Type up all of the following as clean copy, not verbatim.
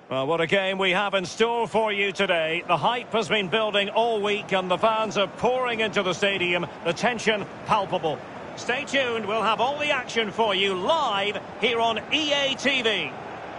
Well, what a game we have in store for you today. The hype has been building all week and the fans are pouring into the stadium. The tension palpable. Stay tuned, we'll have all the action for you live here on EA TV.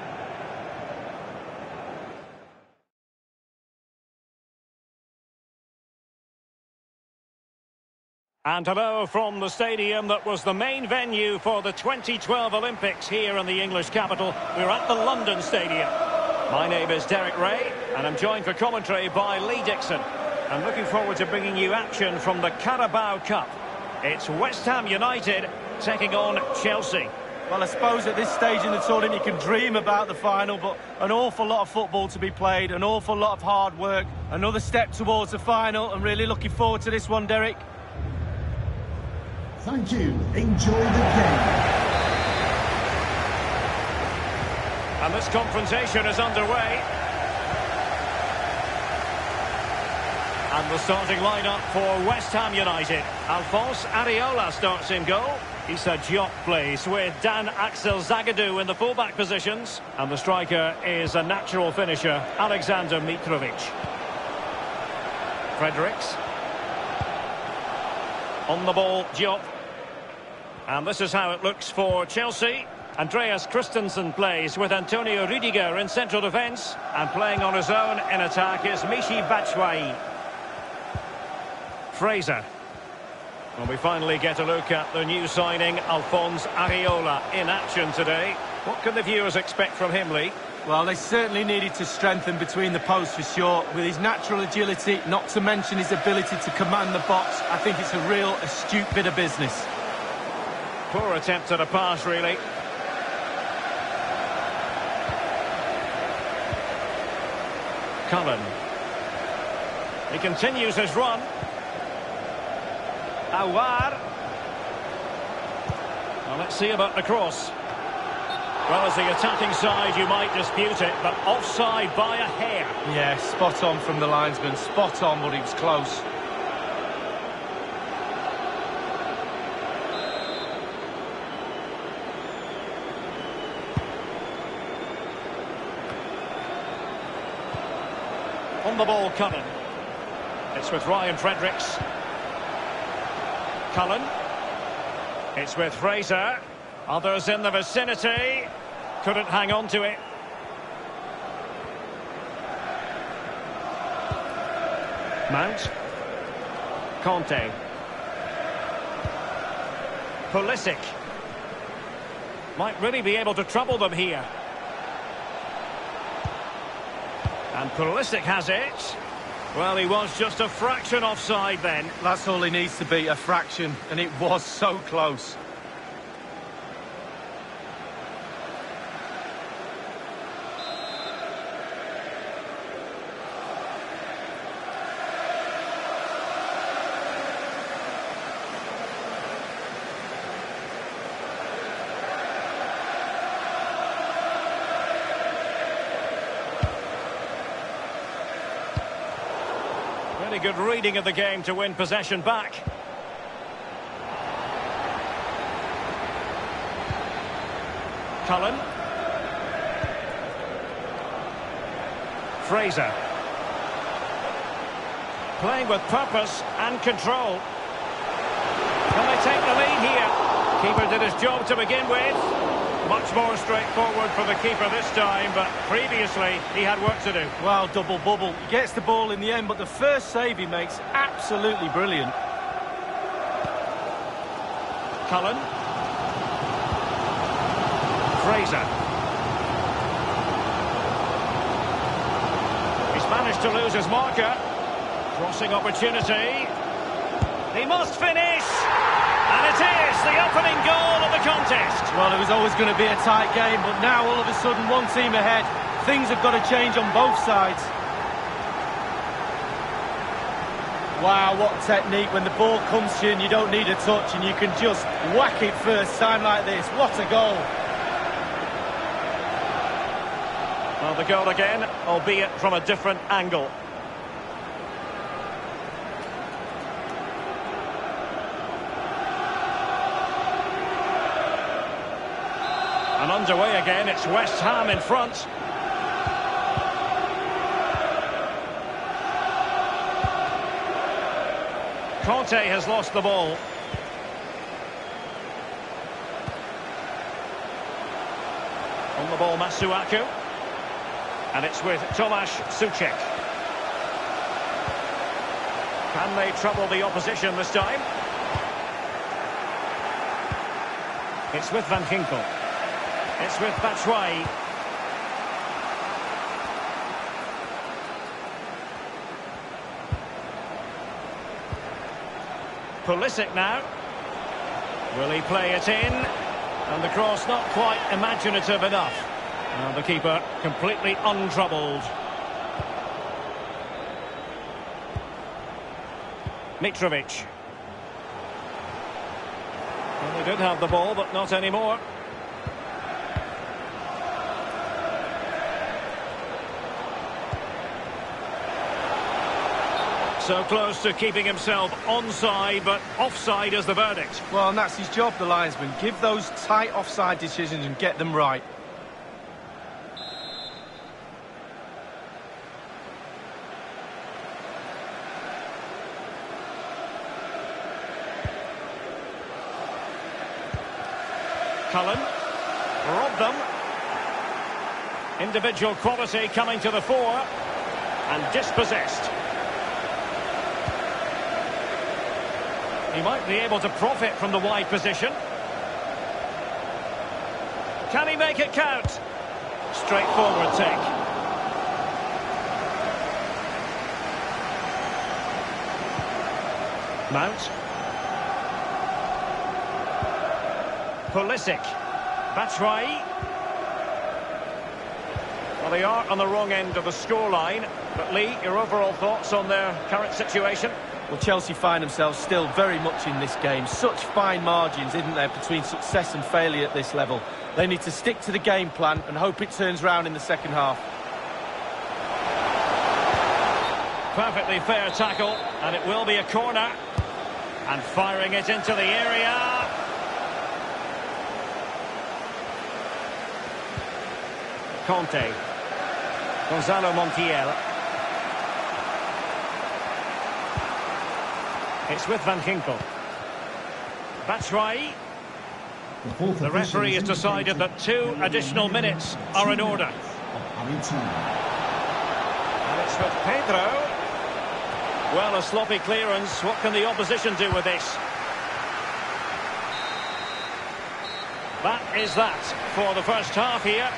And hello from the stadium that was the main venue for the 2012 Olympics here in the English capital. We're at the London Stadium. My name is Derek Ray, and I'm joined for commentary by Lee Dixon. I'm looking forward to bringing you action from the Carabao Cup. It's West Ham United taking on Chelsea. Well, I suppose at this stage in the tournament you can dream about the final, but an awful lot of football to be played, an awful lot of hard work, another step towards the final. I'm really looking forward to this one, Derek. Thank you. Enjoy the game. And this confrontation is underway. And the starting lineup for West Ham United. Alphonse Areola starts in goal. Issa Diop plays with Dan Axel Zagadou in the fullback positions. And the striker is a natural finisher, Alexander Mitrovic. Fredericks. On the ball, Diop. And this is how it looks for Chelsea. Andreas Christensen plays with Antonio Rüdiger in central defence. And playing on his own in attack is Michy Batshuayi. Fraser. Well, we finally get a look at the new signing, Alphonse Areola, in action today. What can the viewers expect from him, Lee? Well, they certainly needed to strengthen between the posts for sure. With his natural agility, not to mention his ability to command the box, I think it's a real astute bit of business. Poor attempt at a pass, really. Cullen. He continues his run. Awar. Well, let's see about the cross. Well, as the attacking side, you might dispute it, but offside by a hair. Yeah, spot on from the linesman. Spot on, but he was close. On the ball, Cullen. It's with Ryan Fredericks. Cullen. It's with Fraser. Others in the vicinity. Couldn't hang on to it. Mount. Conte. Pulisic. Might really be able to trouble them here. And Pulisic has it. Well, he was just a fraction offside then. That's all he needs to be, a fraction, and it was so close. Really good reading of the game to win possession back. Cullen. Fraser. Playing with purpose and control. Can they take the lead here? Keeper did his job to begin with. Much more straightforward for the keeper this time, but previously he had work to do. Well, double bubble. He gets the ball in the end, but the first save he makes, absolutely brilliant. Cullen. Fraser. He's managed to lose his marker. Crossing opportunity. He must finish! And it is the opening goal of the contest. Well, it was always going to be a tight game, but now all of a sudden one team ahead. Things have got to change on both sides. Wow, what technique. When the ball comes to you and you don't need a touch and you can just whack it first time like this. What a goal. Well, the goal again, albeit from a different angle. And underway again, it's West Ham in front. Conte has lost the ball. On the ball, Masuaku. And it's with Tomasz Suchek. Can they trouble the opposition this time? It's with Van Ginkel. It's with Batshuayi. Pulisic now. Will he play it in? And the cross not quite imaginative enough. And the keeper completely untroubled. Mitrovic. Well, they did have the ball, but not anymore. So close to keeping himself onside, but offside is the verdict. Well, and that's his job, the linesman. Give those tight offside decisions and get them right. Cullen robbed them. Individual quality coming to the fore and dispossessed. He might be able to profit from the wide position. Can he make it count? Straightforward take. Mount. Pulisic. Batshuayi. Well, they are on the wrong end of the scoreline. But Lee, your overall thoughts on their current situation? Well, Chelsea find themselves still very much in this game. Such fine margins, isn't there, between success and failure at this level. They need to stick to the game plan and hope it turns round in the second half. Perfectly fair tackle, and it will be a corner. And firing it into the area. Conte. Gonzalo Montiel. It's with Van Ginkel. Batshuayi. The referee has decided that 2 additional minutes are in order. And it's with Pedro. Well, a sloppy clearance. What can the opposition do with this? That is that for the first half here.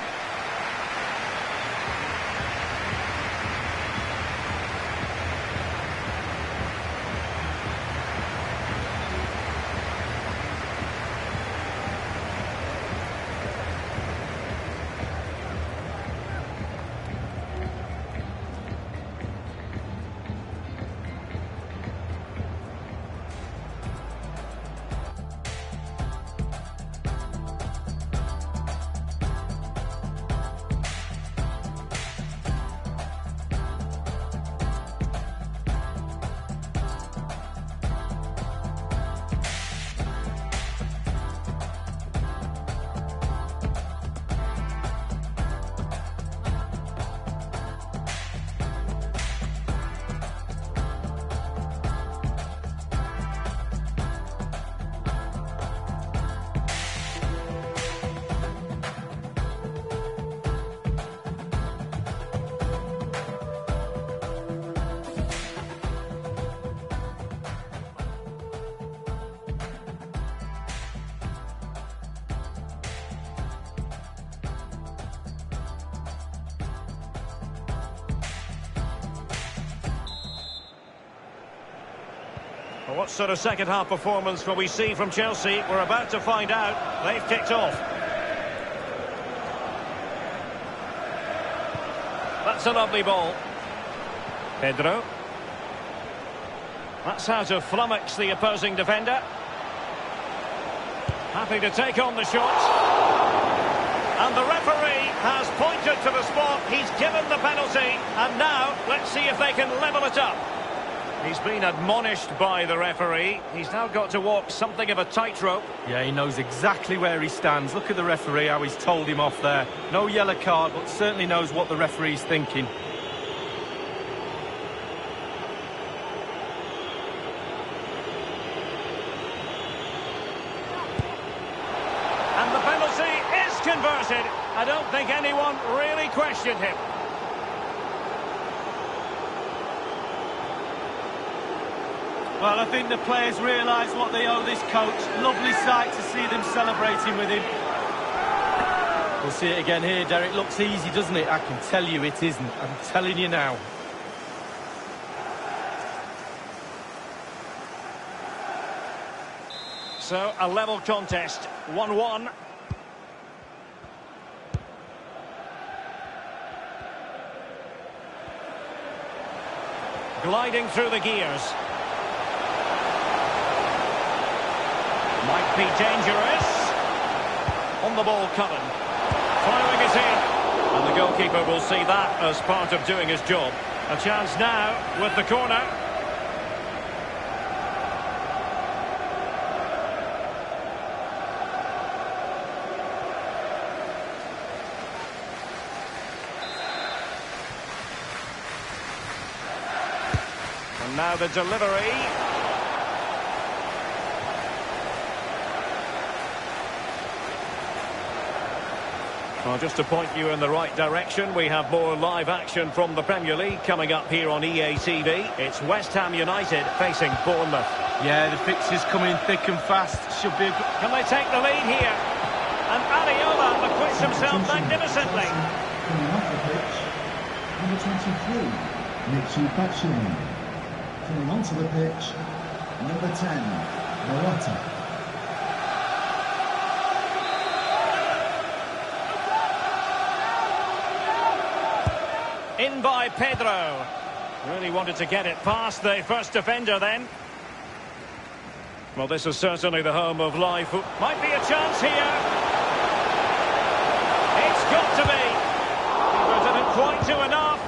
Well, what sort of second-half performance will we see from Chelsea? We're about to find out. They've kicked off. That's a lovely ball. Pedro. That's how to flummox the opposing defender. Happy to take on the shot. And the referee has pointed to the spot. He's given the penalty. And now, let's see if they can level it up. He's been admonished by the referee. He's now got to walk something of a tightrope. Yeah, he knows exactly where he stands. Look at the referee, how he's told him off there. No yellow card, but certainly knows what the referee's thinking. think anyone really questioned him. Well, I think the players realise what they owe this coach. Lovely sight to see them celebrating with him. We'll see it again here, Derek. Looks easy, doesn't it? I can tell you it isn't. I'm telling you now. So, a level contest, 1-1. Gliding through the gears. Might be dangerous. On the ball, Cullen. Firing it in. And the goalkeeper will see that as part of doing his job. A chance now with the corner. And now the delivery. Well, just to point you in the right direction, we have more live action from the Premier League coming up here on EA TV. It's West Ham United facing Bournemouth. Yeah, the fixture's coming thick and fast. Should be a good... Can they take the lead here? And Areola acquits himself magnificently. Coming off the pitch, number 23, Michy Batshuayi. Coming onto the pitch, number 10, Morata. In by Pedro. Really wanted to get it past the first defender then. Well, this is certainly the home of live football. Might be a chance here. It's got to be. But didn't quite do enough.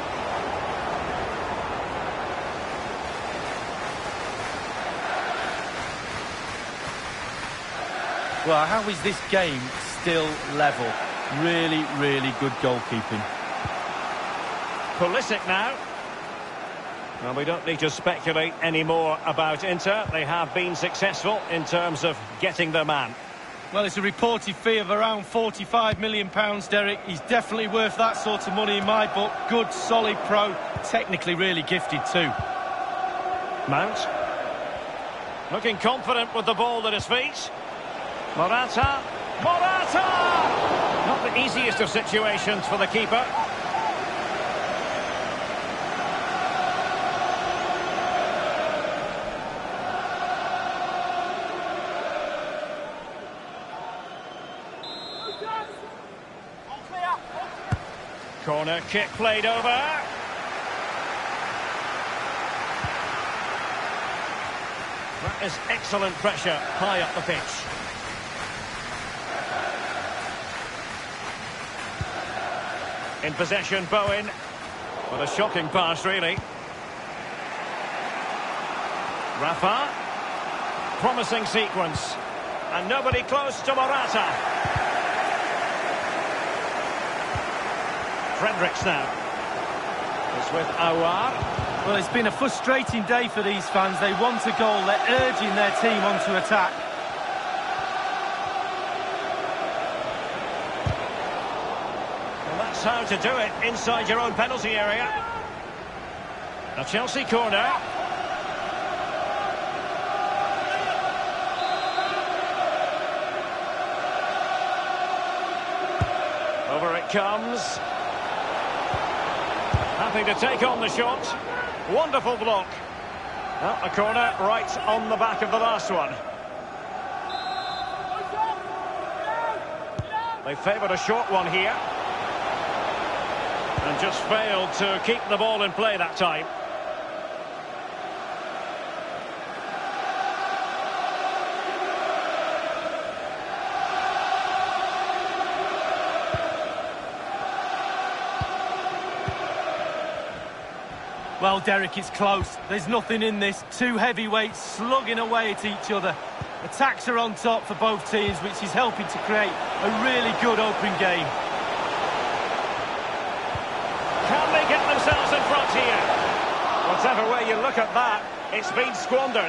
Well, how is this game still level? Really, really good goalkeeping. Pulisic now. Well, we don't need to speculate anymore about Inter. They have been successful in terms of getting their man. Well, it's a reported fee of around £45 million, Derek. He's definitely worth that sort of money in my book. Good, solid pro. Technically really gifted too. Mount. Looking confident with the ball at his feet. Morata. Morata! Not the easiest of situations for the keeper. Corner kick played over. That is excellent pressure high up the pitch. In possession, Bowen. What a shocking pass, really. Rafa. Promising sequence. And nobody close to Morata. Fredericks now. It's with Aouar. Well, it's been a frustrating day for these fans. They want a goal. They're urging their team onto attack. Well, that's how to do it inside your own penalty area. A Chelsea corner. Over it comes. Happy to take on the shot. Wonderful block. Well, a corner right on the back of the last one. They favoured a short one here. And just failed to keep the ball in play that time. Well, Derek, it's close. There's nothing in this. Two heavyweights slugging away at each other. Attacks are on top for both teams, which is helping to create a really good open game. Can they get themselves in front here? Whatever way you look at that, it's been squandered.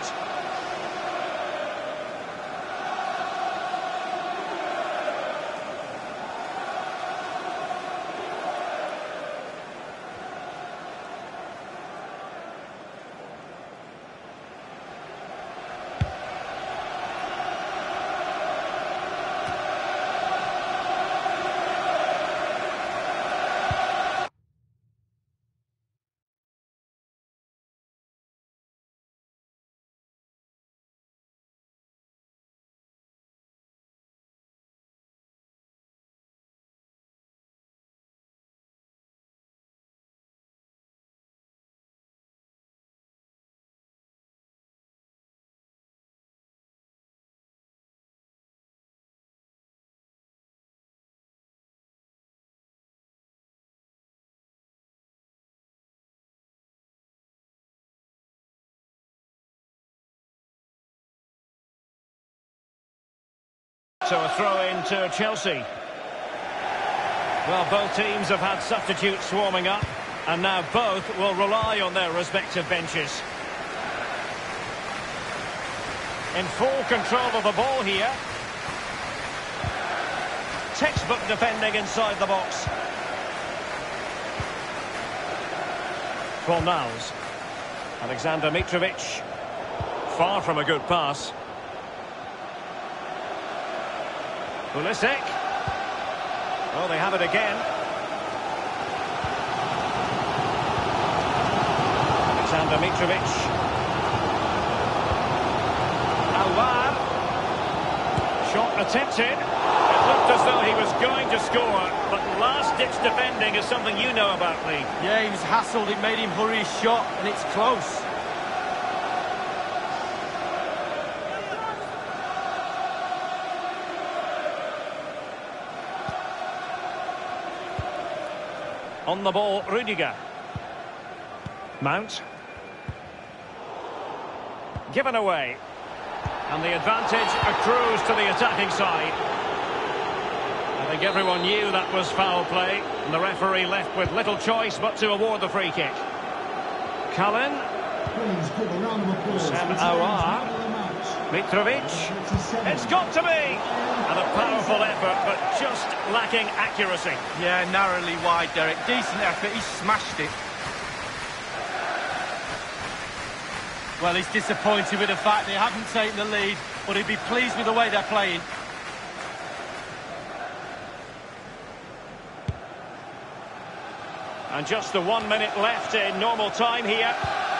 So a throw in to Chelsea. Well, both teams have had substitutes swarming up, and now both will rely on their respective benches. In full control of the ball here. Textbook defending inside the box. Fornals. Alexander Mitrovic. Far from a good pass. Pulisic. Oh, they have it again. Alexander Mitrovic. Awar. Shot attempted. It looked as though he was going to score, but last-ditch defending is something you know about, Lee. Yeah, he was hassled, it made him hurry his shot, and it's close. On the ball, Rudiger. Mount. Given away. And the advantage accrues to the attacking side. I think everyone knew that was foul play, and the referee left with little choice but to award the free kick. Cullen. Sam Awar. Mitrovic. It's got to be! And a powerful effort, but just lacking accuracy. Yeah, narrowly wide, Derek. Decent effort, he smashed it. Well, he's disappointed with the fact they haven't taken the lead, but he'd be pleased with the way they're playing. And just the 1 minute left in normal time here.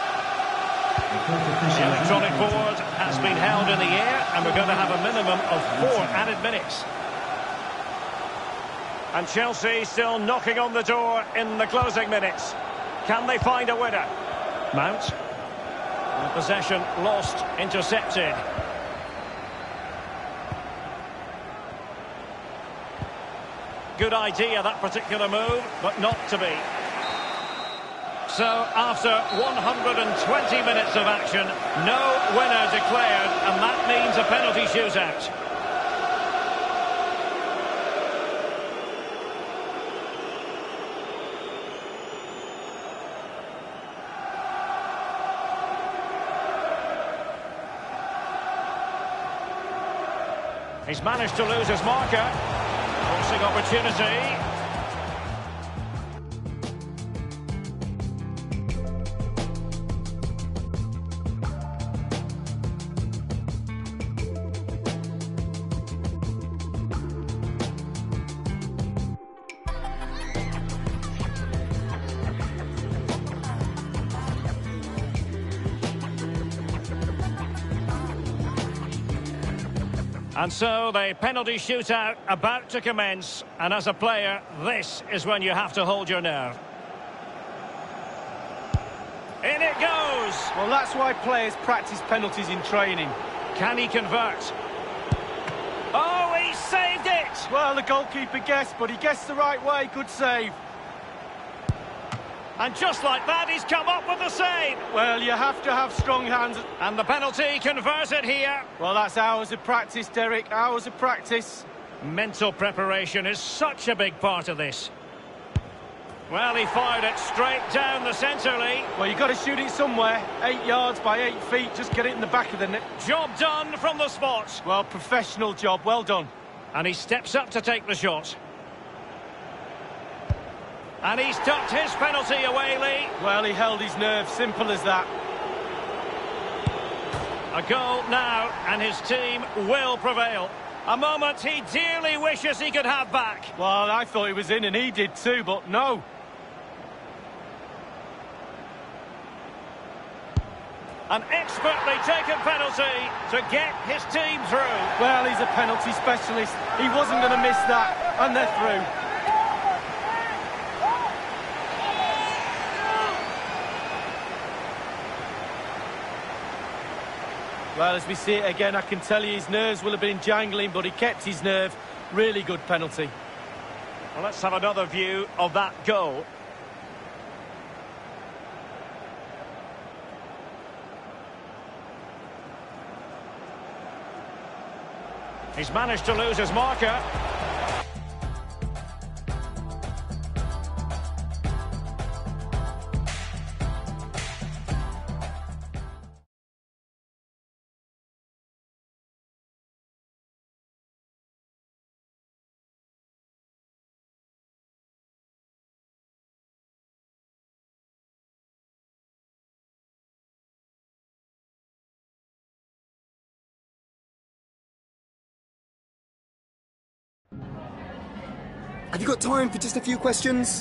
The electronic board has been held in the air, and we're going to have a minimum of 4 added minutes. And Chelsea still knocking on the door in the closing minutes. Can they find a winner? Mount. And possession lost, intercepted. Good idea, that particular move, but not to be. So, after 120 minutes of action, no winner declared, and that means a penalty shootout. He's managed to lose his marker. Forcing opportunity. And so the penalty shootout about to commence, and as a player, this is when you have to hold your nerve. In it goes! Well, that's why players practice penalties in training. Can he convert? Oh, he saved it! Well, the goalkeeper guessed, but he guessed the right way. Good save. And just like that, he's come up with the save. Well, you have to have strong hands. And the penalty converted here. Well, that's hours of practice, Derek. Hours of practice. Mental preparation is such a big part of this. Well, he fired it straight down the centre, Lee. Well, you've got to shoot it somewhere. 8 yards by 8 feet. Just get it in the back of the net. Job done from the spot. Well, professional job. Well done. And he steps up to take the shot. And he's tucked his penalty away, Lee. Well, he held his nerve, simple as that. A goal now, and his team will prevail. A moment he dearly wishes he could have back. Well, I thought he was in, and he did too, but no. An expertly taken penalty to get his team through. Well, he's a penalty specialist. He wasn't going to miss that, and they're through. Well, as we see it again, I can tell you his nerves will have been jangling, but he kept his nerve. Really good penalty. Well, let's have another view of that goal. He's managed to lose his marker. Have you got time for just a few questions?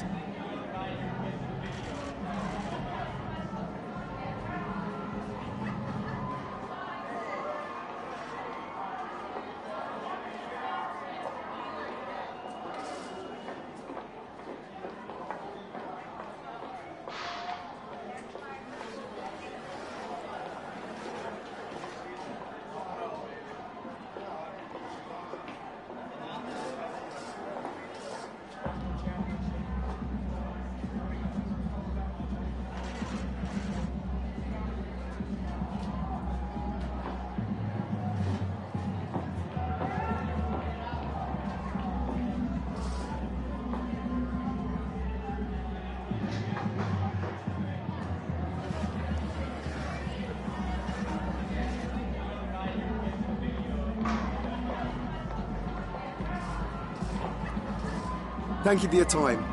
Thank you for your time.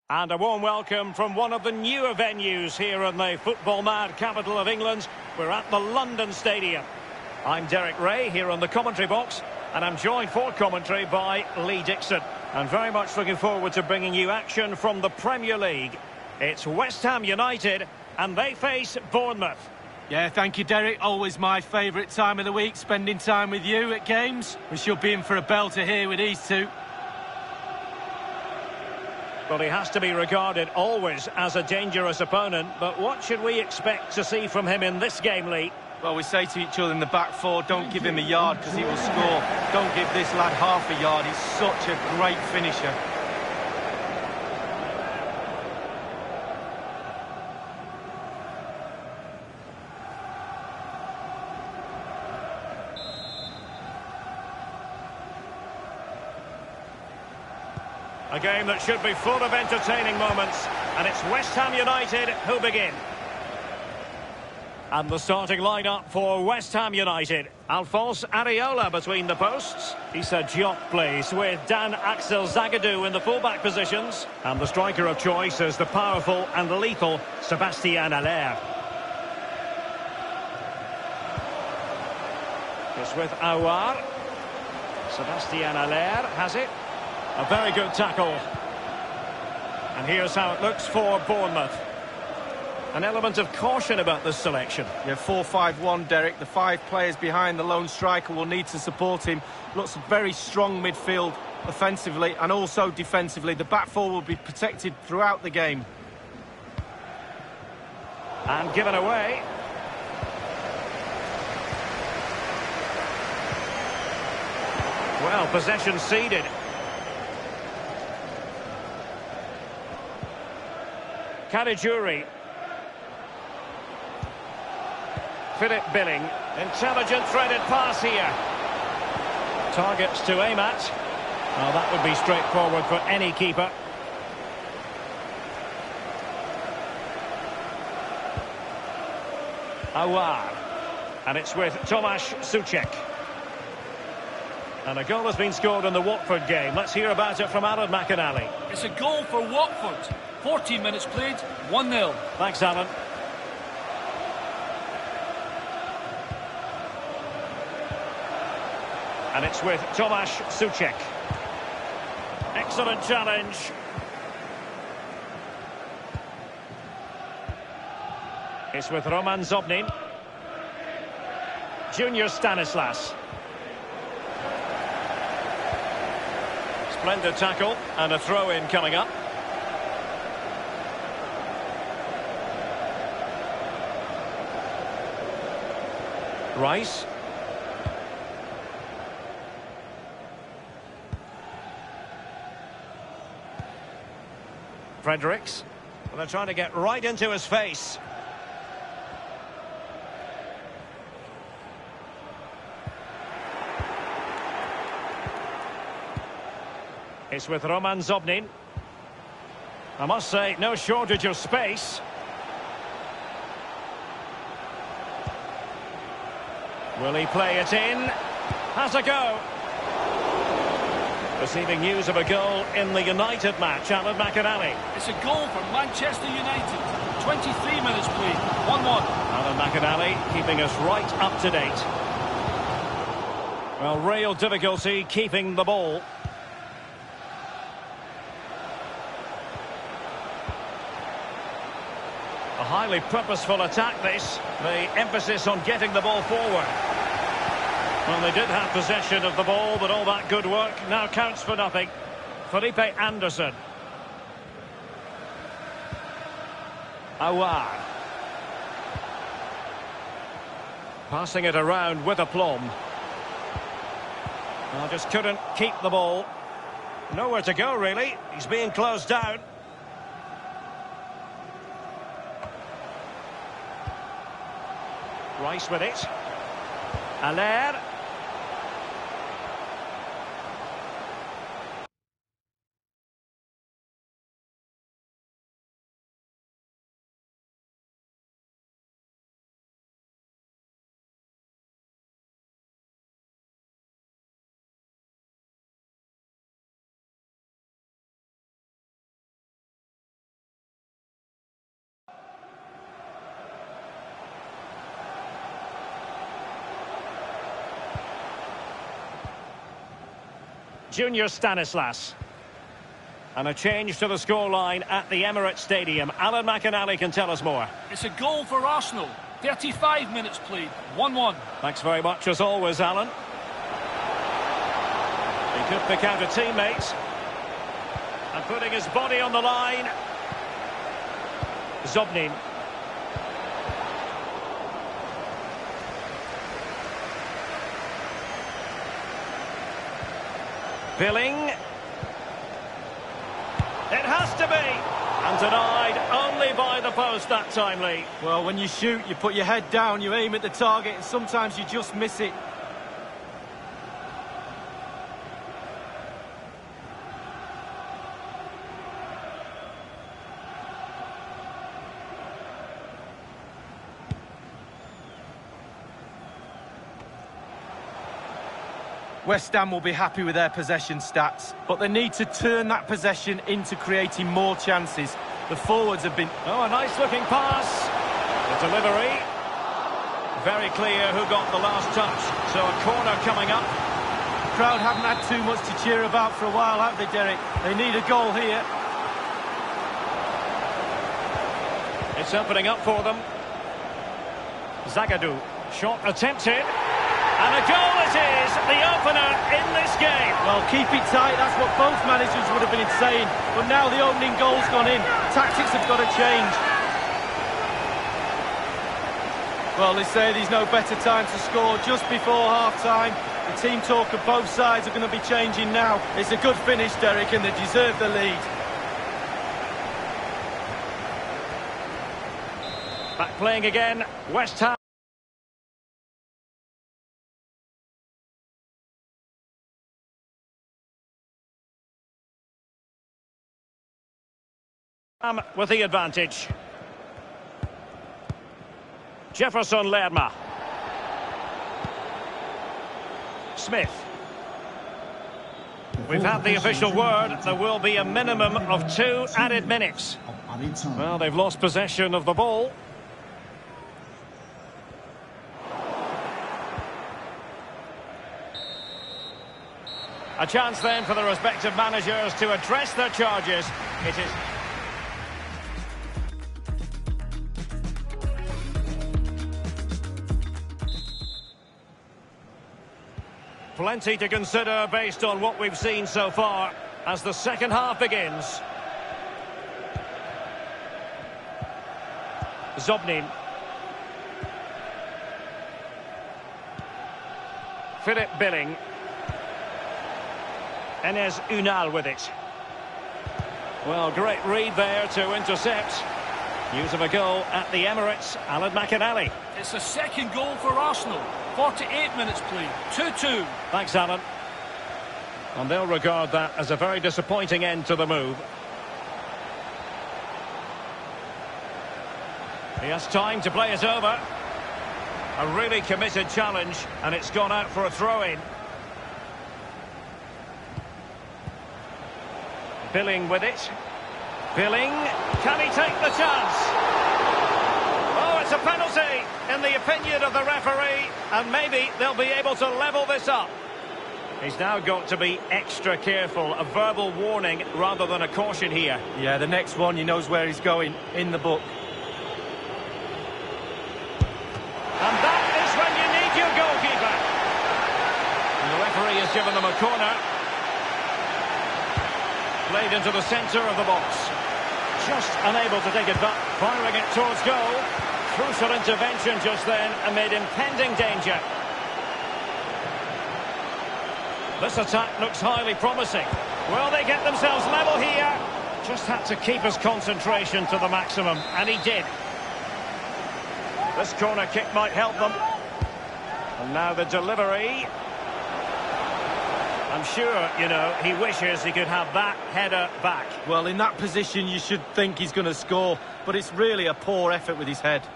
And a warm welcome from one of the newer venues here in the football-mad capital of England. We're at the London Stadium. I'm Derek Ray here on the commentary box, and I'm joined for commentary by Lee Dixon. And very much looking forward to bringing you action from the Premier League. It's West Ham United, and they face Bournemouth. Yeah, thank you, Derek. Always my favourite time of the week, spending time with you at games. We should be in for a belter here with these two. Well, he has to be regarded always as a dangerous opponent, but what should we expect to see from him in this game, Lee? Well, we say to each other in the back four, don't give him a yard because he will score. Don't give this lad half a yard. He's such a great finisher. A game that should be full of entertaining moments, and it's West Ham United who begin. And the starting lineup for West Ham United. Alphonse Areola between the posts. Issa Diop plays with Dan Axel Zagadou in the fullback positions. And the striker of choice is the powerful and lethal Sébastien Haller. It's with Aouar. Sébastien Haller has it. A very good tackle. And here's how it looks for Bournemouth. An element of caution about this selection. Yeah, 4-5-1, Derek. The 5 players behind the lone striker will need to support him. Looks a very strong midfield offensively and also defensively. The back four will be protected throughout the game. And given away. Well, possession ceded. Caligiuri. Philip Billing. Intelligent threaded pass here. Targets to aim at. Well, that would be straightforward for any keeper. Aouar. And it's with Tomasz Souček. And a goal has been scored in the Watford game. Let's hear about it from Alan McInally. It's a goal for Watford. 14 minutes played, 1-0. Thanks, Alan. And it's with Tomasz Souček. Excellent challenge. It's with Roman Zobnin. Junior Stanislas. Splendid tackle and a throw-in coming up. Rice. Fredericks. Well, they're trying to get right into his face. It's with Roman Zobnin. I must say, no shortage of space. Will he play it in? Has a go. Receiving news of a goal in the United match, Alan McInally. It's a goal for Manchester United. 23 minutes played, 1-1. Alan McInally keeping us right up to date. Well, real difficulty keeping the ball. A highly purposeful attack this. The emphasis on getting the ball forward. Well, they did have possession of the ball, but all that good work now counts for nothing. Felipe Anderson. Aouar. Passing it around with aplomb. Well, just couldn't keep the ball. Nowhere to go, really. He's being closed down. Rice with it. Haller. Junior Stanislas. And a change to the scoreline at the Emirates Stadium. Alan McInally can tell us more. It's a goal for Arsenal. 35 minutes played. 1-1. Thanks very much as always, Alan. He could pick out a teammate. And putting his body on the line. Zobnin. Billing. It has to be. And denied only by the post that time, Lee. Well, when you shoot, you put your head down, you aim at the target, and sometimes you just miss it. West Ham will be happy with their possession stats, but they need to turn that possession into creating more chances. The forwards have been... Oh, a nice-looking pass. The delivery. Very clear who got the last touch. So a corner coming up. The crowd haven't had too much to cheer about for a while, have they, Derek? They need a goal here. It's opening up for them. Zagadou. Shot attempted. And a goal it is, the opener in this game. Well, keep it tight, that's what both managers would have been saying. But now the opening goal's gone in. Tactics have got to change. Well, they say there's no better time to score just before half-time. The team talk of both sides are going to be changing now. It's a good finish, Derek, and they deserve the lead. Back playing again, West Ham. With the advantage. Jefferson Lerma. Smith. We've had the official word. There will be a minimum of 2 added minutes. Well, they've lost possession of the ball. A chance then for the respective managers to address their charges. It is... Plenty to consider based on what we've seen so far as the second half begins. Zobnin. Philip Billing. Enes Unal with it. Well, great read there to intercept. News of a goal at the Emirates. Alan McInally. It's the second goal for Arsenal. 48 minutes played. 2-2. Thanks, Alan. And they'll regard that as a very disappointing end to the move. He has time to play it over. A really committed challenge, and it's gone out for a throw-in. Billing with it. Billing, can he take the chance? Oh, it's a penalty, in the opinion of the referee, and maybe they'll be able to level this up. He's now got to be extra careful, a verbal warning rather than a caution here. Yeah, the next one, he knows where he's going, in the book. And that is when you need your goalkeeper. And the referee has given them a corner. Played into the centre of the box. Just unable to take it back, firing it towards goal. Crucial intervention just then amid impending danger. This attack looks highly promising. Will they get themselves level here? Just had to keep his concentration to the maximum, and he did. This corner kick might help them. And now the delivery. I'm sure, you know, he wishes he could have that header back. Well, in that position, you should think he's going to score, but it's really a poor effort with his head.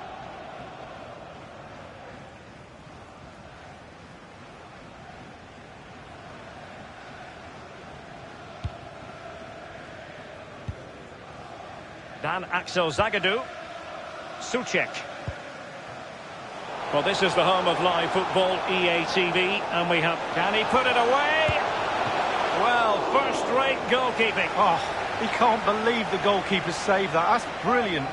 Dan Axel Zagadou. Souček. Well, this is the home of live football, EA TV, and we have... Can he put it away? first-rate goalkeeping. Oh, he can't believe the goalkeeper saved that. That's brilliant.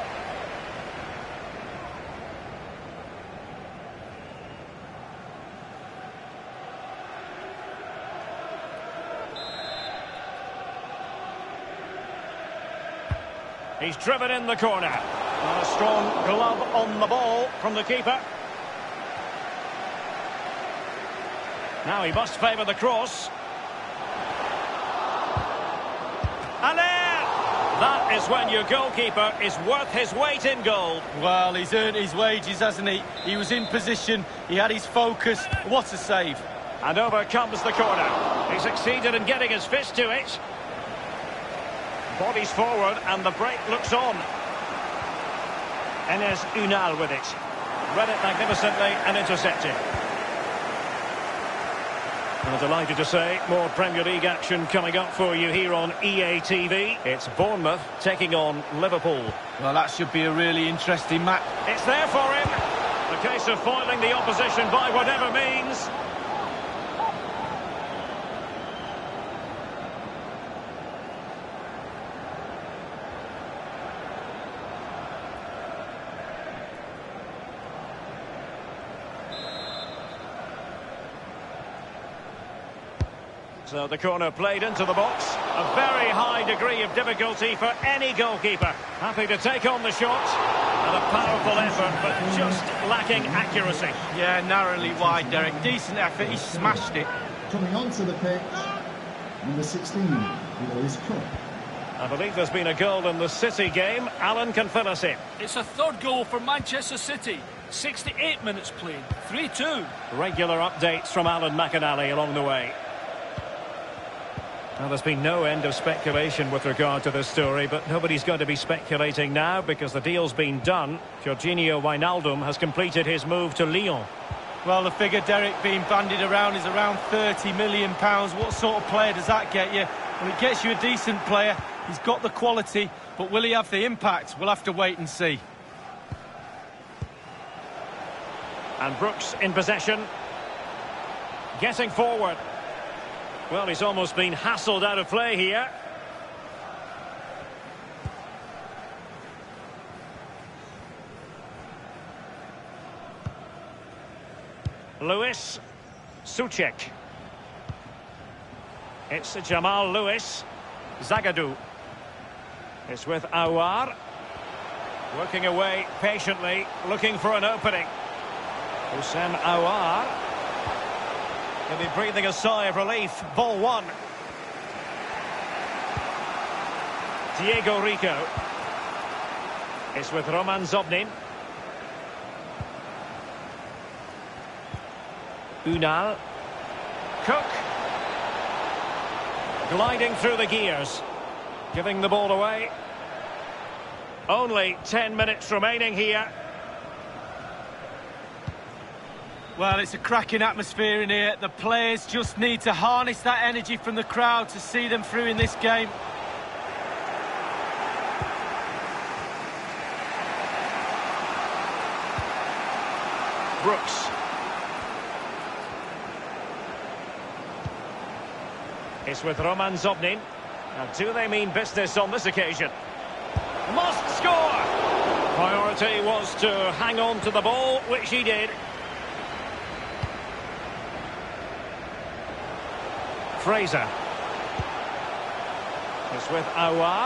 He's driven in the corner. And a strong glove on the ball from the keeper. Now he must favour the cross. And there! That is when your goalkeeper is worth his weight in gold. Well, he's earned his wages, hasn't he? He was in position, he had his focus. What a save. And over comes the corner. He succeeded in getting his fist to it. Bodies forward and the break looks on. Enes Unal with it. Read it magnificently and intercepted. I'm delighted to say more Premier League action coming up for you here on EA TV. It's Bournemouth taking on Liverpool. Well, that should be a really interesting match. It's there for him. The case of foiling the opposition by whatever means. So the corner played into the box. A very high degree of difficulty for any goalkeeper. Happy to take on the shot. And a powerful effort, but just lacking accuracy. Yeah, narrowly wide, Derek. Decent effort, he smashed it. Coming onto the pitch, number 16, Lewis Cook. I believe there's been a goal in the City game. Alan can fill us in. It's a third goal for Manchester City. 68 minutes played. 3-2. Regular updates from Alan McInally along the way. Now, there's been no end of speculation with regard to this story, but nobody's going to be speculating now because the deal's been done. Jorginho Wijnaldum has completed his move to Lyon. Well, the figure, Derek, being bandied around is around £30 million. What sort of player does that get you? Well, it gets you a decent player. He's got the quality, but will he have the impact? We'll have to wait and see. And Brooks in possession. Getting forward. Well, he's almost been hassled out of play here. Lewis. Souček. It's Jamal Lewis. Zagadou. It's with Aouar. Working away patiently, looking for an opening. Houssem Aouar. He'll be breathing a sigh of relief. Ball one. Diego Rico. It's with Roman Zobnin. Unal. Cook. Gliding through the gears. Giving the ball away. Only 10 minutes remaining here. Well, it's a cracking atmosphere in here. The players just need to harness that energy from the crowd to see them through in this game. Brooks. It's with Roman Zobnin. Now, do they mean business on this occasion? Must score! Priority was to hang on to the ball, which he did. Fraser. It's with Aouar.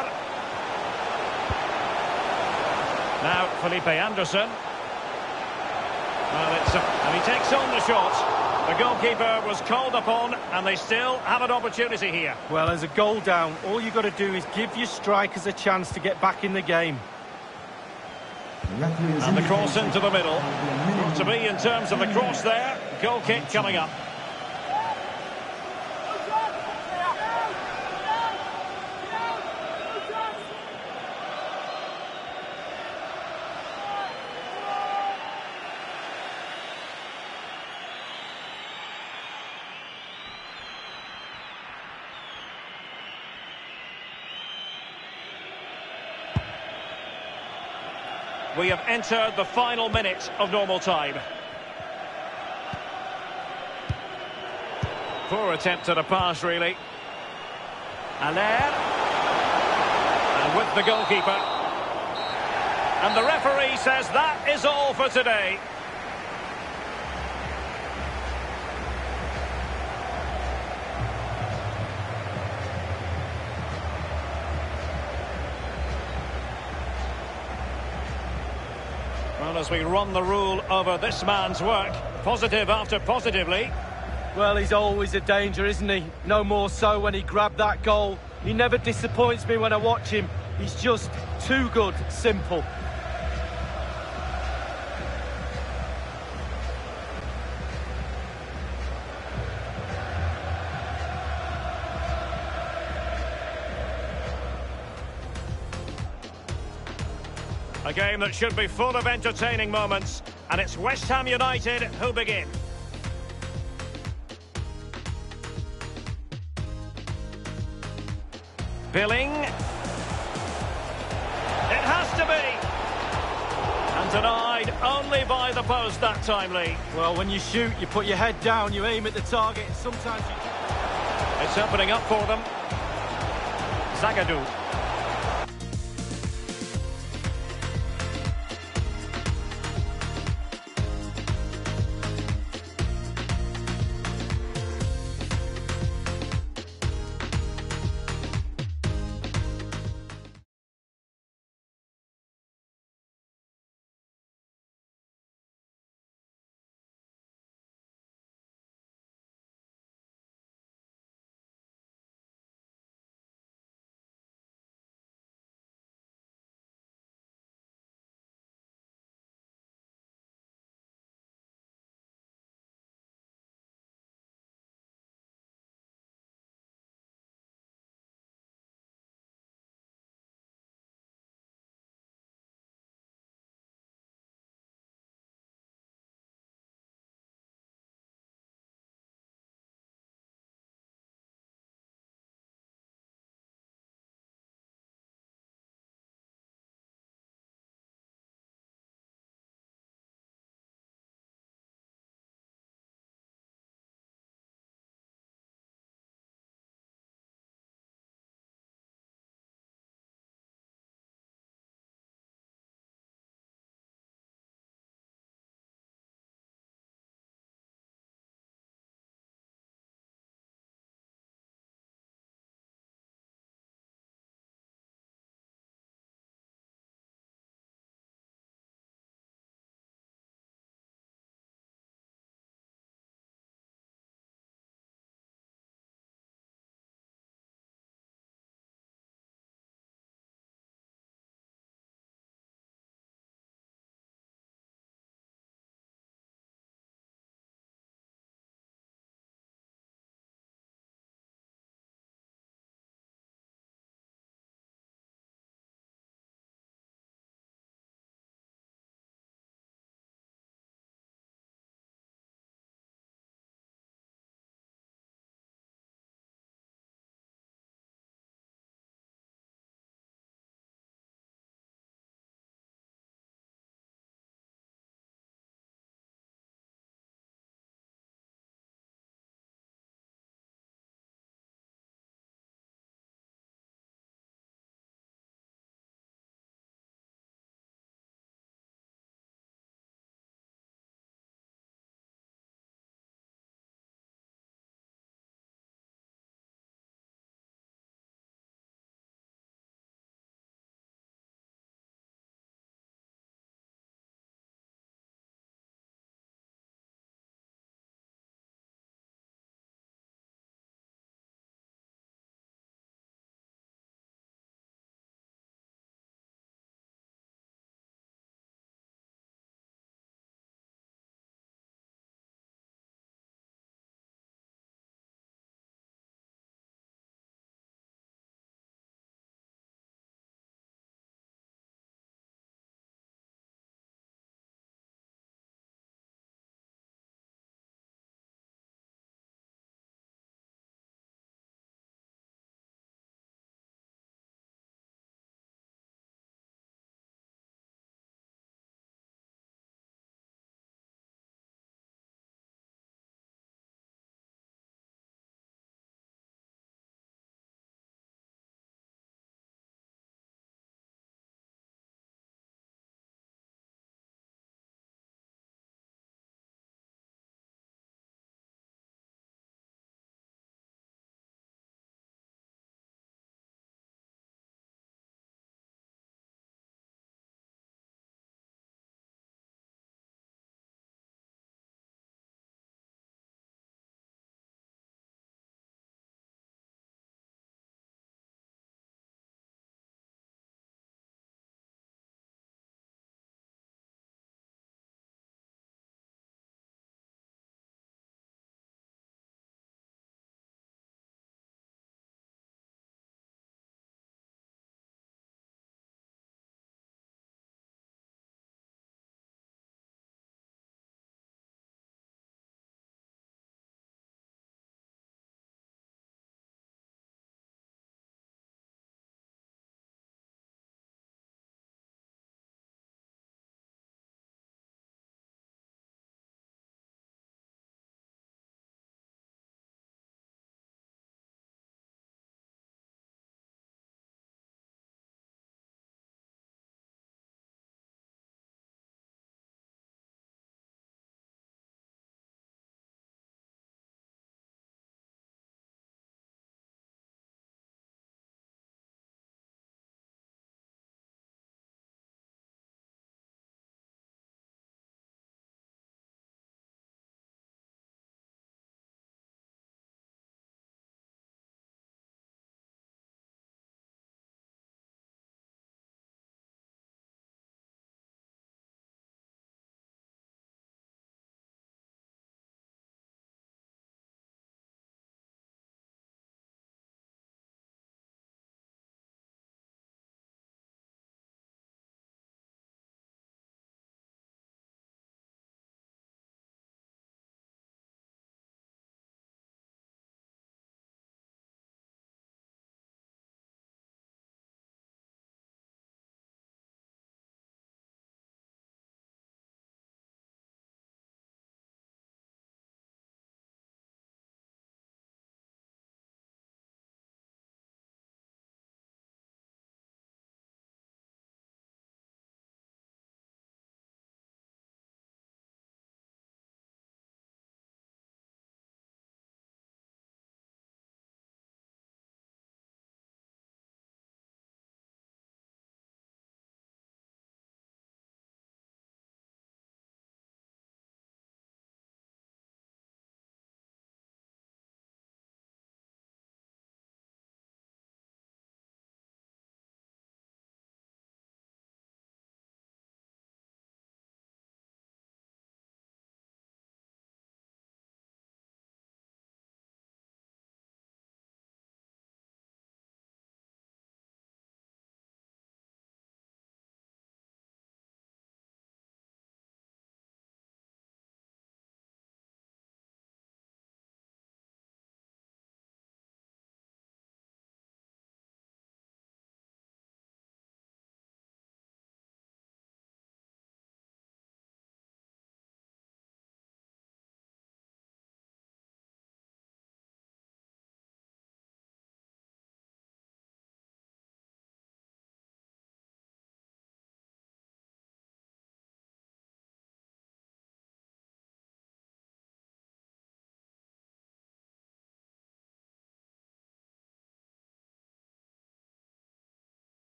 Now Felipe Anderson. Well, and he takes on the shot. The goalkeeper was called upon, and they still have an opportunity here. Well, as a goal down, all you've got to do is give your strikers a chance to get back in the game. And the cross into the middle. Not to be in terms of the cross there. Goal kick coming up. We have entered the final minute of normal time. Poor attempt at a pass, really. Allaire. And with the goalkeeper. And the referee says that is all for today. Well, as we run the rule over this man's work, positive after positively. Well, he's always a danger, isn't he? No more so when he grabbed that goal. He never disappoints me when I watch him. He's just too good, simple. A game that should be full of entertaining moments, and it's West Ham United who begin. Billing. It has to be. And denied only by the post that time, Lee. Well, when you shoot, you put your head down, you aim at the target, and sometimes you... It's opening up for them. Zagadou.